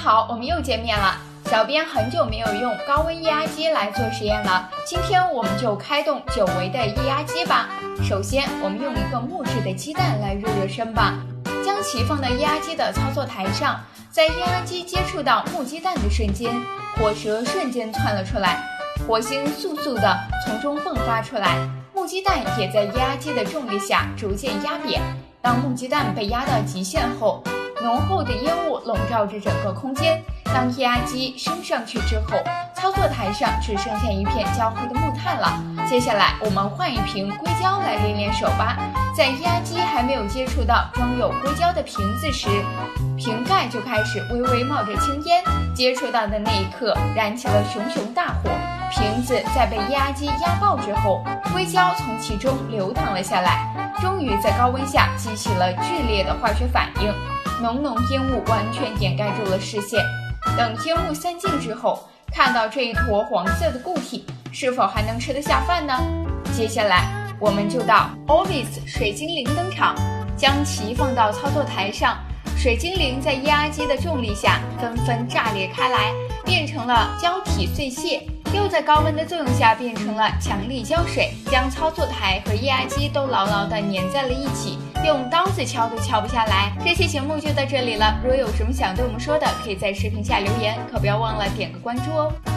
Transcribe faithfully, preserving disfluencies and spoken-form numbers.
好，我们又见面了。小编很久没有用高温液压机来做实验了，今天我们就开动久违的液压机吧。首先，我们用一个木质的鸡蛋来热热身吧，将其放到液压机的操作台上，在液压机接触到木鸡蛋的瞬间，火舌瞬间窜了出来，火星速速地从中迸发出来，木鸡蛋也在液压机的重力下逐渐压扁。当木鸡蛋被压到极限后，浓厚的烟雾笼罩着整个空间。当液压机升上去之后，操作台上只剩下一片焦黑的木炭了。接下来我们换一瓶硅胶来练练手吧。在液压机还没有接触到装有硅胶的瓶子时，瓶盖就开始微微冒着青烟，接触到的那一刻燃起了熊熊大火。瓶子在被液压机压爆之后，硅胶从其中流淌了下来，终于在高温下激起了剧烈的化学反应，浓浓烟雾完全掩盖住了视线。等烟雾散尽之后，看到这一坨黄色的固体，是否还能吃得下饭呢？接下来我们就到 Orbeez 水精灵登场，将其放到操作台上，水精灵在液压机的重力下纷纷炸裂开来，变成了胶体碎屑，又在高温的作用下变成了强力胶水，将操作台和液压机都牢牢地粘在了一起，用刀子敲都敲不下来。这期节目就到这里了，如果有什么想对我们说的，可以在视频下留言，可不要忘了点个关注哦。